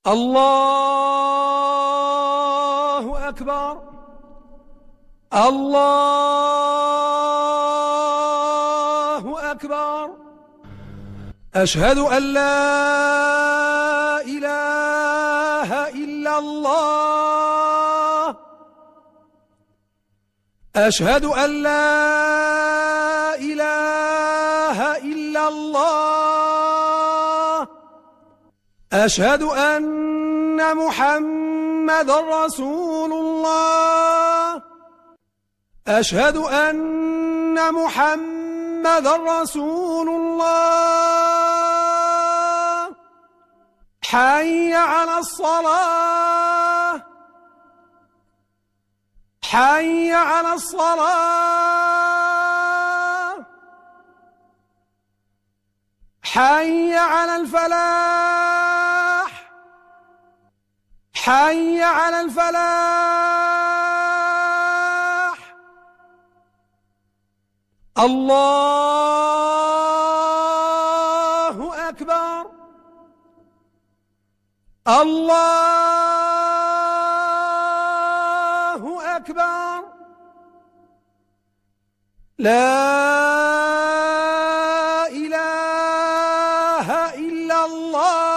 الله أكبر. الله أكبر. أشهد أن لا إله إلا الله. أشهد أن لا إله إلا الله. أشهد أن محمد رسول الله. أشهد أن محمد رسول الله. حي على الصلاة. حي على الصلاة. حي على الفلاح. حي على الفلاح. الله أكبر. الله أكبر. لا إله إلا الله.